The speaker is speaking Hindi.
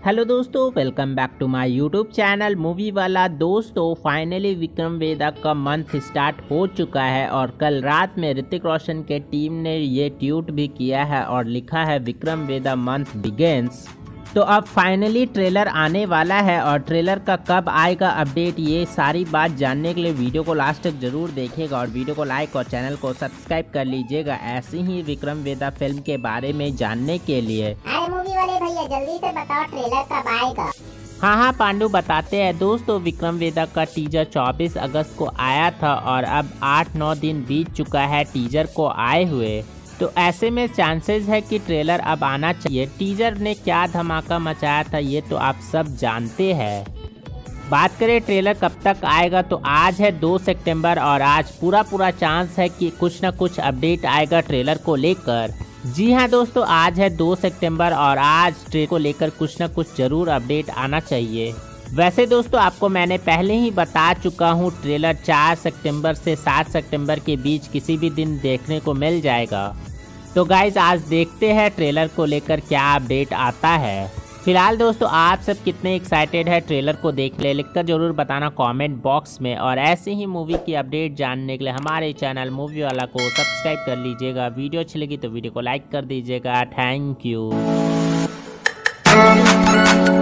हेलो दोस्तों, welcome back to my YouTube channel movie वाला। दोस्तों फाइनली विक्रम वेदा का मंथ स्टार्ट हो चुका है और कल रात में ऋतिक रोशन के टीम ने ये ट्वीट भी किया है और लिखा है विक्रम वेदा मंथ बिगिंस। तो अब फाइनली ट्रेलर आने वाला है और ट्रेलर का कब आएगा अपडेट, ये सारी बात जानने के लिए वीडियो को लास्ट तक जरूर देखिएगा और वीडियो को लाइक और चैनल को सब्सक्राइब कर लीजिएगा ऐसे ही विक्रम वेदा फिल्म के बारे में जानने के लिए। अरे मूवी वाले भैया जल्दी से बताओ ट्रेलर कब आएगा। हाँ पांडु बताते हैं। दोस्तों विक्रम वेदा का टीजर 24 अगस्त को आया था और अब 8-9 दिन बीत चुका है टीजर को आए हुए। तो ऐसे में चांसेस है कि ट्रेलर अब आना चाहिए। टीजर ने क्या धमाका मचाया था ये तो आप सब जानते हैं। बात करें ट्रेलर कब तक आएगा तो आज है 2 सितंबर और आज पूरा चांस है कि कुछ ना कुछ अपडेट आएगा ट्रेलर को लेकर। जी हाँ दोस्तों, आज है 2 सितंबर और आज ट्रेलर को लेकर कुछ ना कुछ जरूर अपडेट आना चाहिए। वैसे दोस्तों आपको मैंने पहले ही बता चुका हूँ, ट्रेलर 4 सितंबर से 7 सितंबर के बीच किसी भी दिन देखने को मिल जाएगा। तो गाइज आज देखते हैं ट्रेलर को लेकर क्या अपडेट आता है। फिलहाल दोस्तों आप सब कितने एक्साइटेड है ट्रेलर को देखने, लिखकर जरूर बताना कमेंट बॉक्स में। और ऐसे ही मूवी की अपडेट जानने के लिए हमारे चैनल मूवी वाला को सब्सक्राइब कर लीजिएगा। वीडियो अच्छी लगी तो वीडियो को लाइक कर दीजिएगा। Thank you.